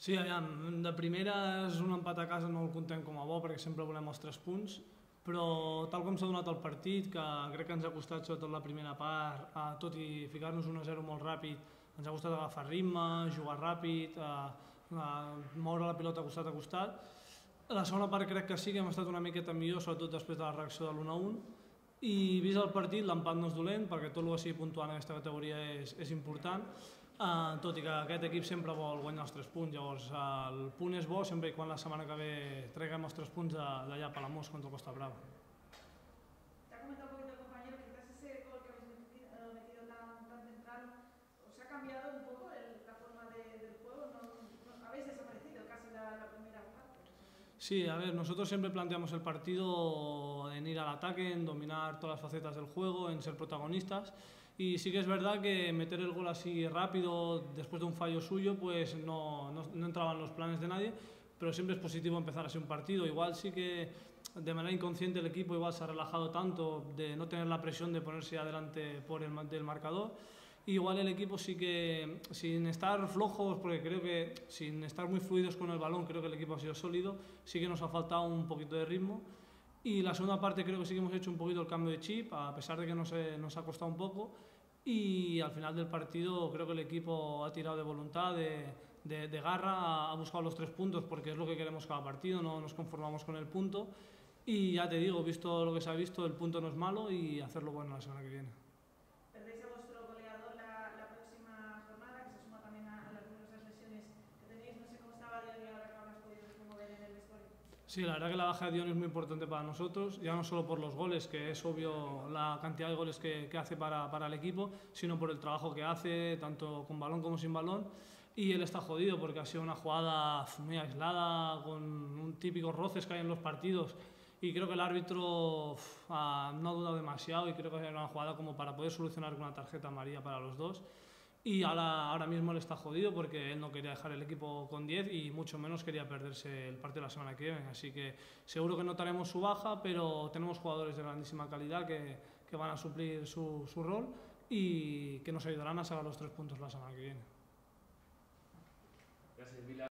Sí, aviam, de primeres un empat a casa no el contem com a bo perquè sempre volem els 3 punts, però tal com s'ha donat el partit, que crec que ens ha costat sobretot la primera part, tot i ficar-nos 1-0 molt ràpid, ens ha costat agafar ritme, jugar ràpid, moure la pilota costat a costat. La segona part crec que sí que hem estat una miqueta millor, sobretot després de la reacció de l'1-1, i vist el partit l'empat no és dolent perquè tot el que sigui puntuant en aquesta categoria és important, tot i que aquest equip sempre vol guanyar els 3 punts, llavors el punt és bo sempre i quan la setmana que ve traguem els 3 punts d'allà a Palamós contra el Costa Brava. Te ha comentado un poquito el compañero, quizás ese gol que habéis metido tan temprano, ¿os ha cambiado un poco la forma del juego? No, habéis desaparecido casi la primera parte. Sí, a ver, nosotros siempre planteamos el partido en ir al ataque, en dominar todas las facetas del juego, en ser protagonistas. Y sí que es verdad que meter el gol así rápido, después de un fallo suyo, pues no entraba en los planes de nadie, pero siempre es positivo empezar así un partido. Igual sí que de manera inconsciente el equipo igual se ha relajado tanto de no tener la presión de ponerse adelante del marcador. Igual el equipo sí que, sin estar flojos, porque creo que sin estar muy fluidos con el balón, creo que el equipo ha sido sólido, sí que nos ha faltado un poquito de ritmo. Y la segunda parte creo que sí que hemos hecho un poquito el cambio de chip, a pesar de que nos ha costado un poco. Y al final del partido creo que el equipo ha tirado de voluntad, de garra, ha buscado los 3 puntos porque es lo que queremos cada partido, no nos conformamos con el punto. Y ya te digo, visto lo que se ha visto, el punto no es malo y hacerlo bueno la semana que viene. ¿Perdéis a vuestro goleador la próxima jornada, que se suma también a las numerosas lesiones que tenéis? No sé cómo estaba Dion y ahora que habrás podido mover en el vestuario. Sí, la verdad que la baja de Dion es muy importante para nosotros, ya no solo por los goles, que es obvio la cantidad de goles que hace para el equipo, sino por el trabajo que hace, tanto con balón como sin balón. Y él está jodido porque ha sido una jugada muy aislada, con un típico roces que hay en los partidos. Y creo que el árbitro no ha dudado demasiado y creo que era una jugada como para poder solucionar con una tarjeta amarilla para los dos. Y ahora mismo él está jodido porque él no quería dejar el equipo con 10 y mucho menos quería perderse el partido de la semana que viene. Así que seguro que notaremos su baja, pero tenemos jugadores de grandísima calidad que van a suplir su rol y que nos ayudarán a sacar los 3 puntos la semana que viene. Gracias, Vila.